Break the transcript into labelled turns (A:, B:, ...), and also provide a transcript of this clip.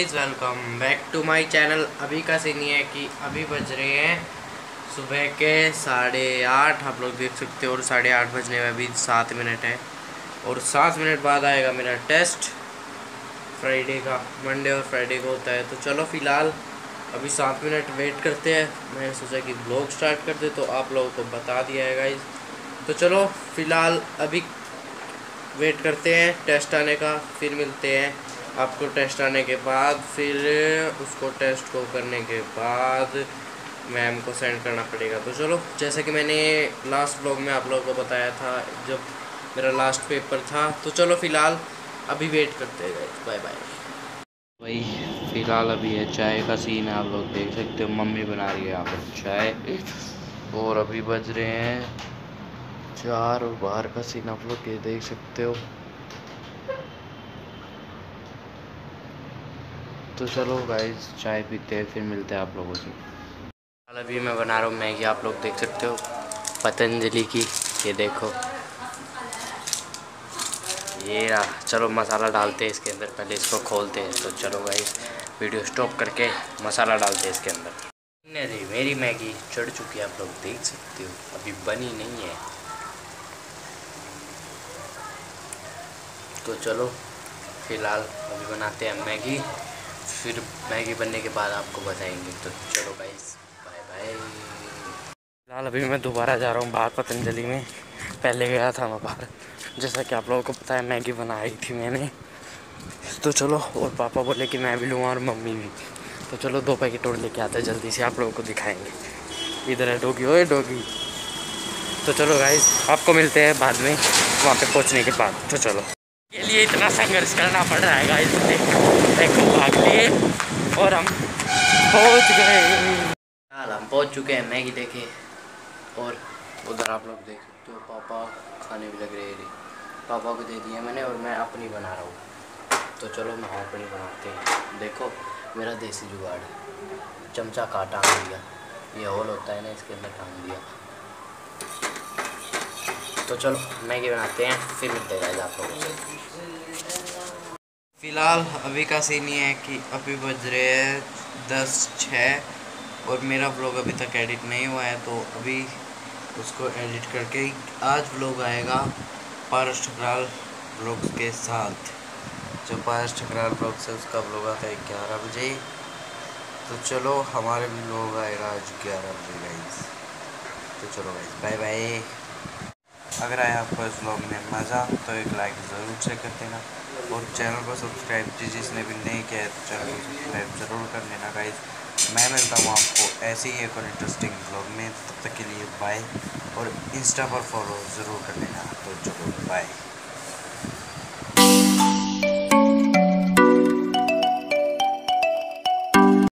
A: Guys, welcome back to my channel. अभी का scene ये है कि अभी बज रहे हैं सुबह के 8:30, आप लोग देख सकते हो। और 8:30 बजने में अभी 7 मिनट है और 7 मिनट बाद आएगा मेरा टेस्ट फ्राइडे का। मंडे और फ्राइडे को होता है। तो चलो फ़िलहाल अभी 7 मिनट वेट करते हैं। मैंने सोचा कि ब्लॉग स्टार्ट कर दे, तो आप लोगों को बता दिया है गाइस। तो चलो फ़िलहाल अभी वेट करते हैं टेस्ट आने का, फिर मिलते हैं आपको टेस्ट आने के बाद। फिर उसको टेस्ट को करने के बाद मैम को सेंड करना पड़ेगा। तो चलो, जैसे कि मैंने लास्ट ब्लॉग में आप लोगों को बताया था जब मेरा लास्ट पेपर था। तो चलो फ़िलहाल अभी वेट करते हैं गाइस। Bye bye. भाई फ़िलहाल अभी है चाय का सीन है, आप लोग देख सकते हो। मम्मी बना रही है यहाँ पर चाय और अभी बज रहे हैं 4 और बाहर का सीन आप लोग ये देख सकते हो। तो चलो गाइस चाय पीते हैं, फिर मिलते हैं आप लोगों से। अभी मैं बना रहा हूँ मैगी, आप लोग देख सकते हो पतंजलि की। ये देखो, ये रहा। चलो मसाला डालते हैं इसके अंदर, पहले इसको खोलते हैं। तो चलो गाइस वीडियो स्टॉप करके मसाला डालते हैं इसके अंदर। नहीं, मेरी मैगी चढ़ चुकी है, आप लोग देख सकते हो। अभी बनी नहीं है। तो चलो फ़िलहाल अभी बनाते हैं मैगी, फिर मैगी बनने के बाद आपको बताएंगे। तो चलो गाइस, बाय बाय। फिलहाल अभी मैं दोबारा जा रहा हूँ बाहर पतंजलि में। पहले गया था मैं बाहर, जैसा कि आप लोगों को पता है मैगी बनाई थी मैंने। तो चलो, और पापा बोले कि मैं भी लूँगा और मम्मी भी। तो चलो 2 पैकेट और लेके आते हैं, जल्दी से आप लोगों को दिखाएंगे। इधर है डॉगी, ओए डॉगी। तो चलो गाइस आपको मिलते हैं बाद में वहाँ पे पहुँचने के बाद। तो चलो, के लिए इतना संघर्ष करना पड़ रहा है गाइस। देखो भाग लिए और हम पहुंच गए। हाल हम पहुंच चुके हैं मैगी देखे। और उधर आप लोग देख सकते हो पापा खाने भी लग रहे हैं। पापा को दे दिया मैंने और मैं अपनी बना रहा हूँ। तो चलो हम अपनी बनाते हैं। देखो मेरा देसी जुगाड़, चमचा काटा दिया, ये होल होता है ना, इसके अंदर टांग दिया। तो चलो मैगी बनाते हैं, फिर मिलते हैं आप लोगों से। फ़िलहाल अभी का सीन ये है कि अभी बज रहे हैं 10:06 और मेरा ब्लॉग अभी तक एडिट नहीं हुआ है। तो अभी उसको एडिट करके आज ब्लॉग आएगा पारस ठकराल ब्लॉग्स के साथ। जो पारस ठकराल ब्लॉग्स है उसका ब्लॉग आता है 11 बजे। तो चलो हमारे भी ब्लॉग आएगा आज 11 बजे गाइस। तो चलो गाइस बाय बाय। अगर आया आपको इस ब्लॉग में मज़ा तो एक लाइक ज़रूर से कर देना और चैनल को सब्सक्राइब जिसने भी नहीं किया है तो चैनल को सब्सक्राइब ज़रूर कर लेना गाइस। मैं मिलता हूँ आपको ऐसे ही एक और इंटरेस्टिंग ब्लॉग में। तब तक के लिए बाय और इंस्टा पर फॉलो ज़रूर कर लेना। तो चलो बाय।